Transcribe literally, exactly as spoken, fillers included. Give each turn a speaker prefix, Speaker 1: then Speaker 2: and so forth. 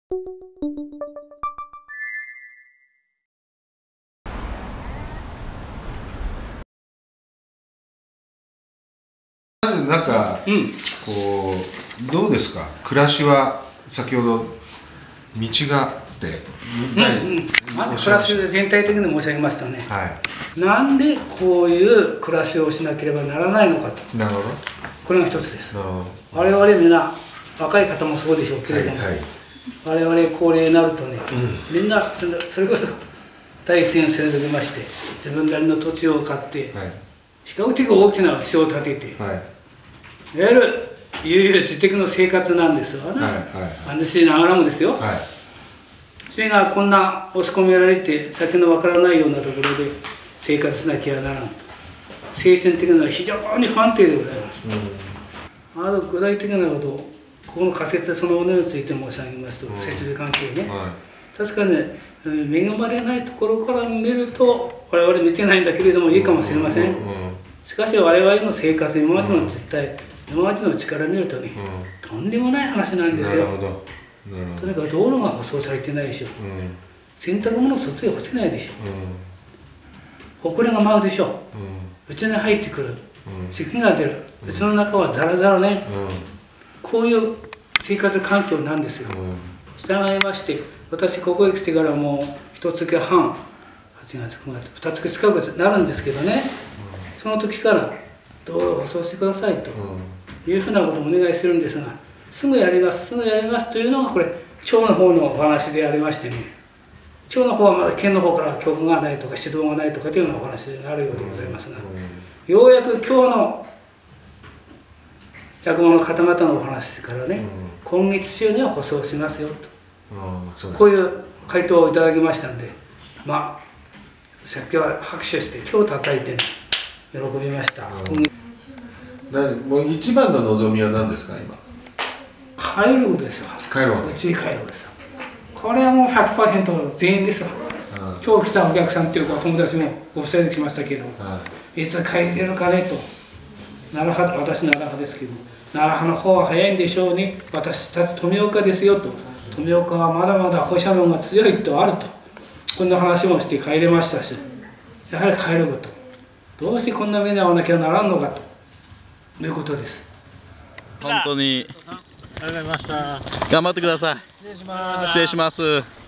Speaker 1: まずなんか、うん、こうどうですか、暮らしは。先ほど道があって、
Speaker 2: うんうん、まず暮らし全体的に申し上げましたね、
Speaker 1: はい、
Speaker 2: なんでこういう暮らしをしなければならないのかと。
Speaker 1: なるほど。
Speaker 2: これが一つです。
Speaker 1: なるほど。
Speaker 2: 我々みんな若い方もそうでしょうけれども、はいはい、我々高齢になるとね、うん、みんなそれこそ大戦争に出まして自分なりの土地を買って、はい、比較的大きな地を建てて、はい、いわゆる悠々自適の生活なんですわね、はいはい、貧しいながらもですよ、はい、それがこんな押し込められて先のわからないようなところで生活しなきゃならんと、精神的には非常に不安定でございます、うん、あの具体的なことをここの仮説そのものについて申し上げますと、うん、設備関係ね、はい、確かに、ね、恵まれないところから見ると我々見てないんだけれどもいいかもしれません。しかし我々の生活今までの実態、うん、今までの力を見るとね、うん、とんでもない話なんですよ。なるほど。とにかく道路が舗装されてないでしょ、うん、洗濯物を外へ干せないでしょ、うん、ほこりが舞うでしょ、うち、ん、に入ってくる、うん、咳が出る、うちの中はザラザラね、うん、こういう生活環境なんですよ、うん、従いまして私ここへ来てからもう一月半、はちがつくがつ二月近くなるんですけどね、うん、その時から道路を舗装してくださいというふうなことをお願いするんですが、すぐやりますすぐやりますというのがこれ町の方のお話でありましてね、町の方はまだ県の方から許可がないとか指導がないとかというようなお話があるようでございますが、ようやく今日の役場の方々のお話からね、今月中には舗装しますよと、こういう回答をいただきましたんで、まあさっきは拍手して今日叩いてね喜びました。
Speaker 1: もう一番の望みは何ですか今。
Speaker 2: 帰るですわ。
Speaker 1: 帰るわけ。
Speaker 2: うちに帰るですわ。これはもう ひゃくパーセント 全員ですわ。今日来たお客さんっていうか友達もご夫妻で来ましたけど、いつ帰れるかねと。奈良派、私奈良派ですけど、奈良派の方は早いんでしょうね。私たち富岡ですよと。富岡はまだまだ放射能が強いとあると。こんな話もして帰れましたし、やはり帰ること。どうしてこんな目に遭わなきゃならんのかということです。
Speaker 3: 本当に
Speaker 4: ありがとうございました。
Speaker 3: 頑張ってください。
Speaker 4: 失礼します。
Speaker 3: 失礼します。